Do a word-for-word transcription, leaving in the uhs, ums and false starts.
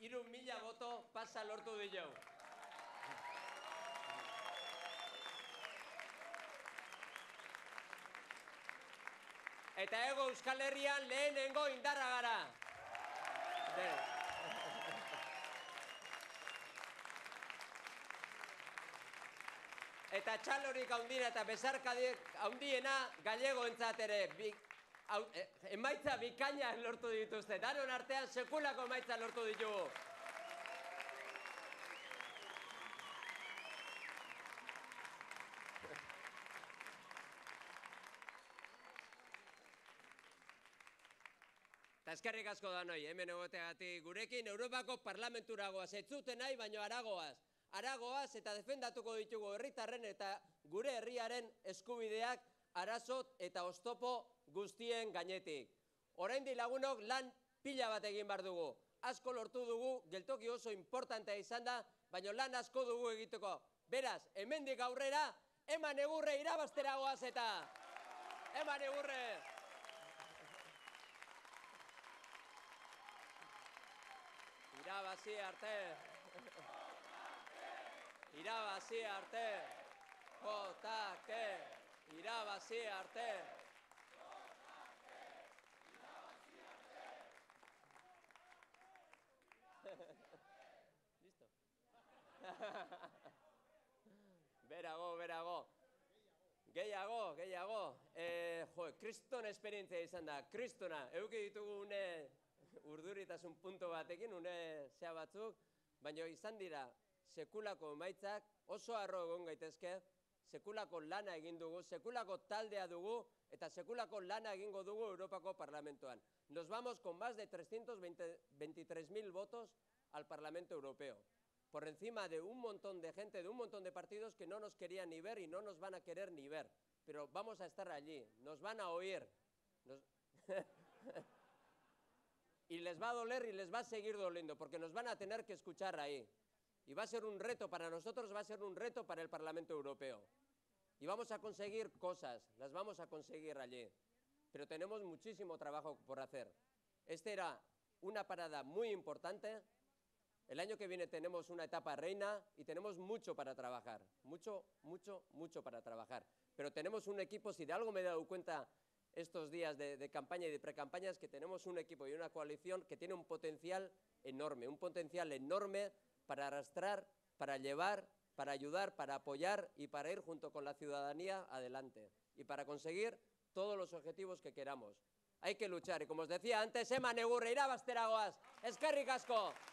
hiru mila boto pasa lortu ditu. Eta ego Euskal Herrian lehenengo indarra gara. Eta txalorik haundina eta besarkadik haundiena gallegoentzat ere emaitza bikaina lortu dituzte. Danon artean sekulako emaitza lortu ditugu. Eta eskerrik asko da noi, hemen egoteagatik gurekin Europako Parlamenturagoaz, ez zuten nahi, baino aragoaz. Aragoaz eta defendatuko ditugu herritarren eta gure herriaren eskubideak arazot eta oztopo guztien gainetik. Oraindik lagunok lan pila bat egin behar dugu. Asko lortu dugu, geltoki oso importantea izan da, baino lan asko dugu egiteko. Beraz, hemendik aurrera, eman egurre irabazteragoaz eta eman egurre! Irabazi arte, irabazi arte, jotake, irabazi arte. Listo. Berago, berago. Gehiago, gehiago. Jo, kriston esperientzia izan da, kristona. Euki ditugu une urduritasun punto batekin, une zea batzuk, baina izan dira sekulako emaitzak, oso harro egon gaitezke, sekulako lana egin dugu, sekulako taldea dugu, eta sekulako lana egingo dugu Europako Parlamentoan. Nos vamos con más de trescientos veintitrés mil votos al Parlamento Europeo, por encima de un montón de gente, de un montón de partidos que no nos querían ni ver y no nos van a querer ni ver, pero vamos a estar allí, nos van a oír. Nos... Y les va a doler y les va a seguir doliendo, porque nos van a tener que escuchar ahí. Y va a ser un reto para nosotros, va a ser un reto para el Parlamento Europeo. Y vamos a conseguir cosas, las vamos a conseguir allí. Pero tenemos muchísimo trabajo por hacer. Esta era una parada muy importante. El año que viene tenemos una etapa reina y tenemos mucho para trabajar. Mucho, mucho, mucho para trabajar. Pero tenemos un equipo, si de algo me he dado cuenta estos días de, de campaña y de precampaña, es que tenemos un equipo y una coalición que tiene un potencial enorme, un potencial enorme para arrastrar, para llevar, para ayudar, para apoyar y para ir junto con la ciudadanía adelante y para conseguir todos los objetivos que queramos. Hay que luchar y como os decía antes, eman egurre irabazteragoaz, eskerrik asko!